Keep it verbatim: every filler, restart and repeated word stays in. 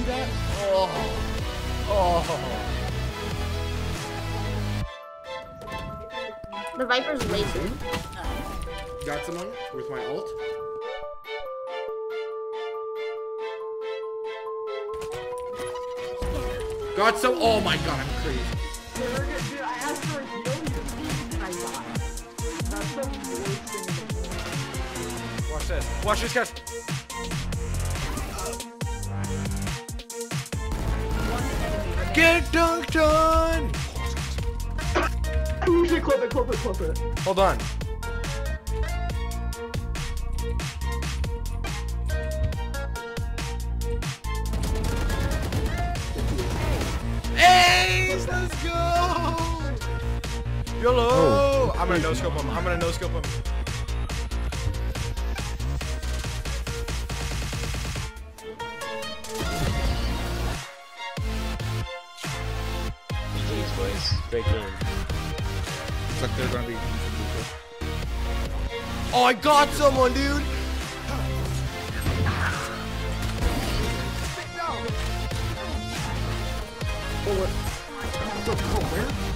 see that? Oh. Oh. The Viper's laser. Got someone with my ult. Got some. Oh my god, I'm crazy. Dude, I asked for a heal, you and I died. That's the worst thing in the world. Watch this. Watch this, guys. Get dunked on! You should clip it, clip it, clip it. Hold on. Ace! Let's go! YOLO! Oh. I'm gonna no scope him. I'm gonna no scope him. G G's boys. Great game. Looks like they're gonna be. Oh, I got someone, dude! Oh, what? So, oh, where?